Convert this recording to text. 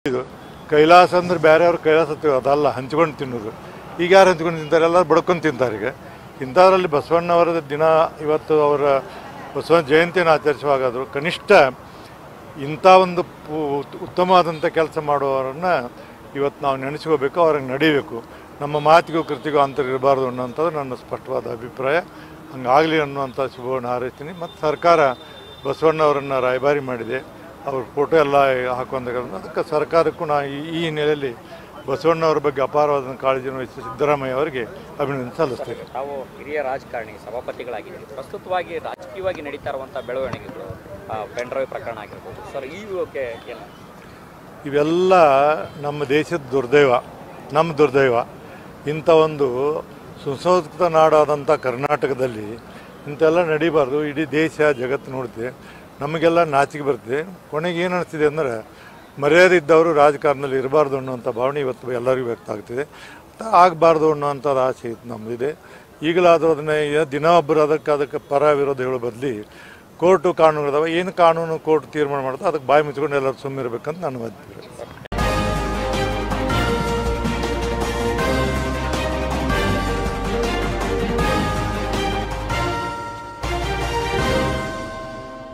ಇದು ಕೈಲಾಸ ಅಂದ್ರೆ ಬೇರೆಯವ್ರ ಕೈಲಾಸ ಅದಲ್ಲ, ಹಂಚ್ಕೊಂಡು ತಿನ್ನೋದು. ಈಗ ಯಾರು ಹಂಚ್ಕೊಂಡು ತಿಂತಾರೆ? ಎಲ್ಲ ಬಡ್ಕೊಂಡು ತಿಂತಾರೆ. ಈಗ ಇಂಥದ್ರಲ್ಲಿ ಬಸವಣ್ಣವರ ದಿನ ಇವತ್ತು ಅವರ ಬಸವಣ್ಣ ಜಯಂತಿಯನ್ನು ಆಚರಿಸುವಾಗಾದರೂ ಕನಿಷ್ಠ ಇಂಥ ಒಂದು ಉತ್ತಮವಾದಂಥ ಕೆಲಸ ಮಾಡುವವರನ್ನು ಇವತ್ತು ನಾವು ನೆನೆಸ್ಕೋಬೇಕು, ಅವ್ರಿಗೆ ನಡೀಬೇಕು. ನಮ್ಮ ಮಾತಿಗೂ ಕೃತಿಗೂ ಅಂತರ ಇರಬಾರ್ದು ಅನ್ನೋಂಥದ್ದು ನನ್ನ ಸ್ಪಷ್ಟವಾದ ಅಭಿಪ್ರಾಯ. ಹಂಗಾಗಲಿ ಅನ್ನುವಂಥ ಶುಭವನ್ನು ಹಾರೈಸ್ತೀನಿ. ಮತ್ತು ಸರ್ಕಾರ ಬಸವಣ್ಣವರನ್ನು ರಾಯಭಾರಿ ಮಾಡಿದೆ, ಅವ್ರ ಫೋಟೋ ಎಲ್ಲ ಹಾಕುವಂಥ ಅದಕ್ಕೆ ಸರ್ಕಾರಕ್ಕೂ ನಾ ಈ ಹಿನ್ನೆಲೆಯಲ್ಲಿ ಬಸವಣ್ಣವ್ರ ಬಗ್ಗೆ ಅಪಾರವಾದ ಕಾಳಜಿಯನ್ನು ವಹಿಸಿ ಸಿದ್ದರಾಮಯ್ಯ ಅವರಿಗೆ ಅಭಿನಂದನೆ ಸಲ್ಲಿಸ್ತೇನೆ. ತಾವು ಹಿರಿಯ ರಾಜಕಾರಣಿ, ಸಭಾಪತಿಗಳಾಗಿದ್ದೀರಿ. ಪ್ರಸ್ತುತವಾಗಿ ರಾಜಕೀಯವಾಗಿ ನಡೀತಾ ಇರುವಂಥ ಬೆಳವಣಿಗೆಗಳು, ಪೆಂಡ್ರೈವ್ ಪ್ರಕರಣ ಆಗಿರ್ಬೋದು ಸರ್, ಈ ಏನು ಇವೆಲ್ಲ ನಮ್ಮ ದೇಶದ ದುರ್ದೈವ, ನಮ್ಮ ದುರ್ದೈವ. ಇಂಥ ಒಂದು ಸುಸಂಸ್ಕೃತ ನಾಡಾದಂಥ ಕರ್ನಾಟಕದಲ್ಲಿ ಇಂಥೆಲ್ಲ ನಡೀಬಾರ್ದು. ಇಡೀ ದೇಶ ಜಗತ್ತು ನೋಡ್ತಿದೆ, ನಮಗೆಲ್ಲ ನಾಚಿಕೆ ಬರ್ತಿದೆ. ಕೊನೆಗೆ ಏನು ಅನಿಸ್ತಿದೆ ಅಂದರೆ ಮರ್ಯಾದೆ ಇದ್ದವರು ರಾಜಕಾರಣದಲ್ಲಿ ಇರಬಾರ್ದು ಅನ್ನೋಂಥ ಭಾವನೆ ಇವತ್ತು ಎಲ್ಲರಿಗೂ ವ್ಯಕ್ತ ಆಗ್ತಿದೆ. ಆಗಬಾರ್ದು ಅನ್ನೋಂಥದ್ದು ಆಸೆ ಇತ್ತು ನಮ್ಮದಿದೆ. ಈಗಲಾದರೂ ಅದನ್ನು ದಿನ ಒಬ್ಬರು ಅದಕ್ಕೆ ಪರ ವಿರೋಧ ಹೇಳೋ ಬದಲಿ ಕೋರ್ಟು ಕಾನೂನುಗಳಿದಾವೆ, ಏನು ಕಾನೂನು ಕೋರ್ಟ್ ತೀರ್ಮಾನ ಮಾಡ್ತೋ ಅದಕ್ಕೆ ಬಾಯಿ ಮುಚ್ಕೊಂಡು ಎಲ್ಲರೂ ಸುಮ್ಮಿರ್ಬೇಕಂತ ನನ್ನ ಅಭಿಪ್ರಾಯ.